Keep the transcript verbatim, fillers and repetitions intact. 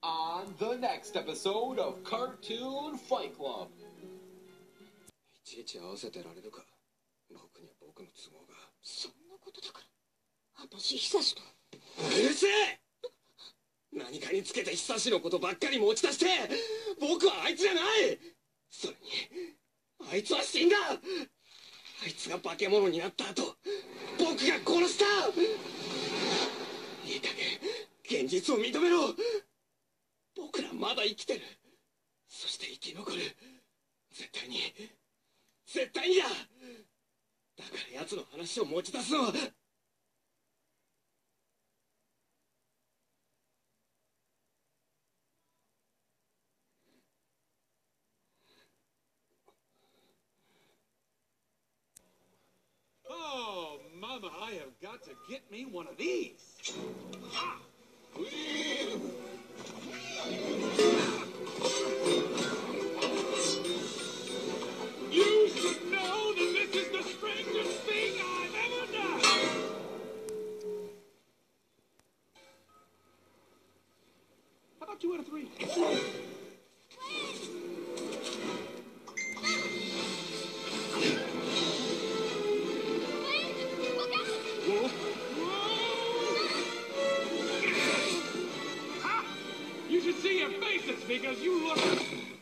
on the next episode of Cartoon Fight Club. いちいち合わせてられるか。僕には僕の都合が。 そんなことだから、私久志と。 うるせえ。何かにつけて久志のことばっかり持ち出して、僕はあいつじゃない。それにあいつは死んだ。あいつが化け物になった後、僕が殺した。いい加減現実を認めろ。僕らまだ生きてる。そして生き残る。絶対に絶対にだ。だから奴の話を持ち出すのは。 Oh, Mama, I have got to get me one of these. Ha! You should know that this is the strangest thing I've ever done. How about two out of three? You should see your faces because you look